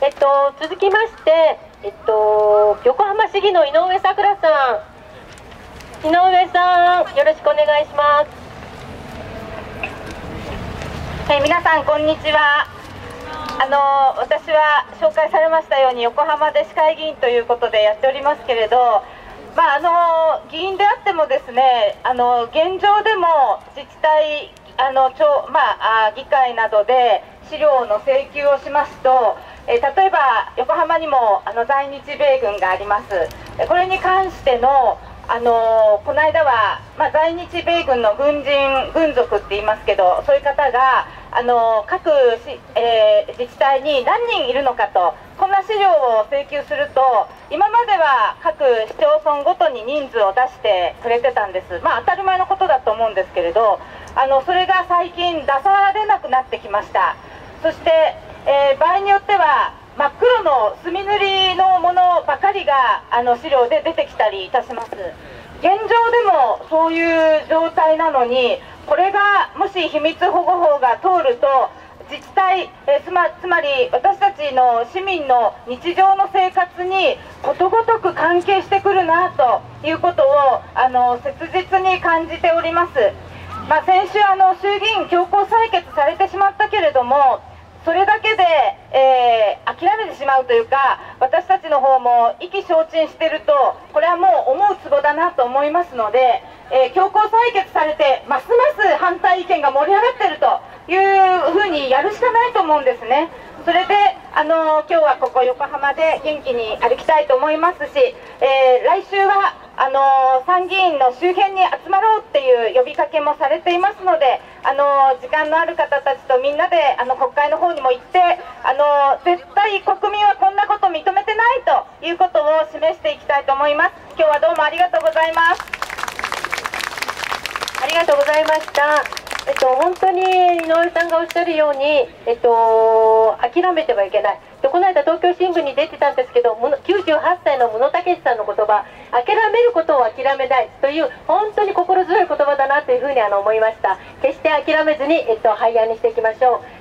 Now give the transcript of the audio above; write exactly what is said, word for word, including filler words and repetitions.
えっと、続きまして、えっと、横浜市議の井上咲楽さん、井上さん、よろしくお願いします。 はい、皆さんこんにちは。あの私は紹介されましたように横浜で市会議員ということでやっておりますけれど、まあ、あの議員であってもですね、あの現状でも自治体あの町、まあ、議会などで資料の請求をしますと、えー、例えば横浜にもあの在日米軍があります。これに関してのあのこの間は、まあ、在日米軍の軍人軍属って言いますけど、そういう方があの各し、えー、自治体に何人いるのかと、こんな資料を請求すると、今までは各市町村ごとに人数を出してくれてたんです。まあ当たり前のことだと思うんですけれど、あのそれが最近出されなくなってきました。そして、えー、場合によっては真っ黒の墨塗りのものばかりがあの資料で出てきたりいたします。現状でもそういう状態なのに、これがもし秘密保護法が通ると、自治体、えー、つま、つまり私たちの市民の日常の生活にことごとく関係してくるなということをあの切実に感じております。まあ、先週あの衆議院強行採決されてしまったけれども、それだけで、えー、諦めてしまうというか、私たちの方も意気消沈していると、これはもう思うツボだなと思いますので、えー、強行採決されてますます反対意見が盛り上がっているというふうにやるしかないと思うんですね。それで、あのー、今日はここ横浜で元気に歩きたいと思いますし、えー、来週はあのー、参議院の周辺に集まろうっていう呼びかけもされていますので、あのー、時間のある方たちとみんなであの国会の方にも行って、あのー、絶対国民はこんなこと認めてないということを示していきたいと思います。今日はどうもありがとうございます。 ありがとうございました。えっと、本当に井上さんがおっしゃるように、えっと、諦めてはいけない。で、この間東京新聞に出てたんですけど、きゅうじゅうはっさいの室武さんの言葉、諦めることを諦めないという、本当に心強い言葉だなというふうにあの思いました。決して諦めずに、えっと、廃案にしていきましょう。